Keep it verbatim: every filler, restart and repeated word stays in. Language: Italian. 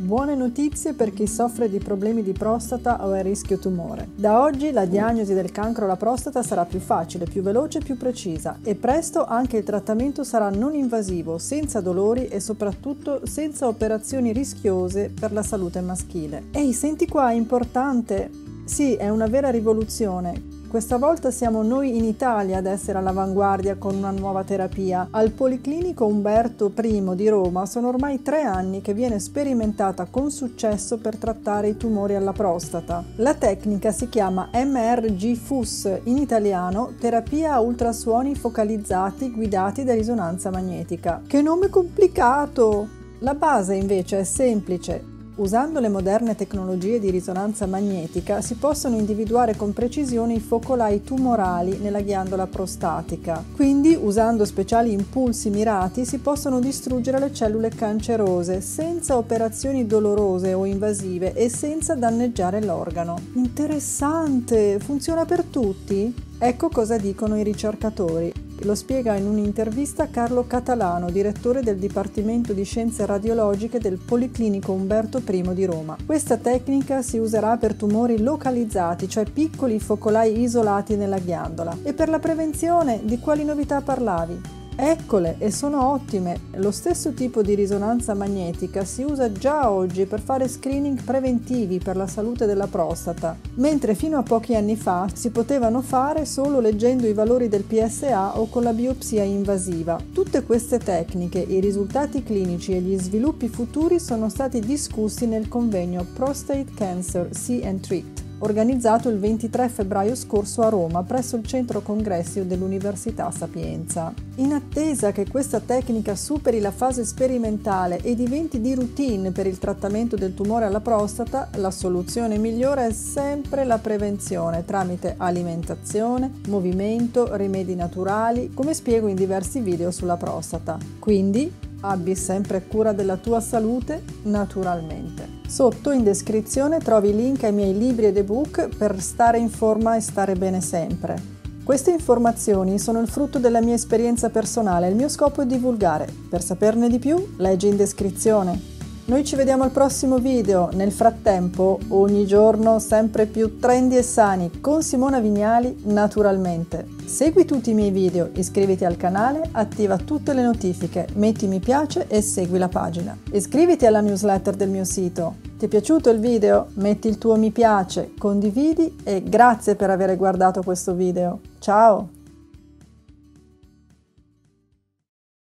Buone notizie per chi soffre di problemi di prostata o è a rischio tumore. Da oggi la diagnosi del cancro alla prostata sarà più facile, più veloce e più precisa e presto anche il trattamento sarà non invasivo, senza dolori e soprattutto senza operazioni rischiose per la salute maschile. Ehi, senti qua, è importante! Sì, è una vera rivoluzione. Questa volta siamo noi in Italia ad essere all'avanguardia con una nuova terapia. Al Policlinico Umberto I di Roma sono ormai tre anni che viene sperimentata con successo per trattare i tumori alla prostata. La tecnica si chiama M R G F U S, in italiano terapia a ultrasuoni focalizzati guidati da risonanza magnetica. Che nome complicato! La base invece è semplice. Usando le moderne tecnologie di risonanza magnetica si possono individuare con precisione i focolai tumorali nella ghiandola prostatica. Quindi, usando speciali impulsi mirati, si possono distruggere le cellule cancerose senza operazioni dolorose o invasive e senza danneggiare l'organo. Interessante! Funziona per tutti? Ecco cosa dicono i ricercatori. Lo spiega in un'intervista Carlo Catalano, direttore del Dipartimento di Scienze Radiologiche del Policlinico Umberto I di Roma. Questa tecnica si userà per tumori localizzati, cioè piccoli focolai isolati nella ghiandola. E per la prevenzione, di quali novità parlavi? Eccole, e sono ottime. Lo stesso tipo di risonanza magnetica si usa già oggi per fare screening preventivi per la salute della prostata, mentre fino a pochi anni fa si potevano fare solo leggendo i valori del P S A o con la biopsia invasiva. Tutte queste tecniche, i risultati clinici e gli sviluppi futuri sono stati discussi nel convegno Prostate Cancer See and Treat, organizzato il ventitré febbraio scorso a Roma presso il centro congressi dell'Università Sapienza. In attesa che questa tecnica superi la fase sperimentale e diventi di routine per il trattamento del tumore alla prostata, la soluzione migliore è sempre la prevenzione tramite alimentazione, movimento, rimedi naturali, come spiego in diversi video sulla prostata. Quindi, abbi sempre cura della tua salute naturalmente. Sotto in descrizione trovi link ai miei libri ed ebook per stare in forma e stare bene sempre. Queste informazioni sono il frutto della mia esperienza personale e il mio scopo è divulgare. Per saperne di più, leggi in descrizione. Noi ci vediamo al prossimo video. Nel frattempo, ogni giorno sempre più trendy e sani con Simona Vignali naturalmente. Segui tutti i miei video, iscriviti al canale, attiva tutte le notifiche, metti mi piace e segui la pagina. Iscriviti alla newsletter del mio sito. Ti è piaciuto il video? Metti il tuo mi piace, condividi e grazie per aver guardato questo video. Ciao!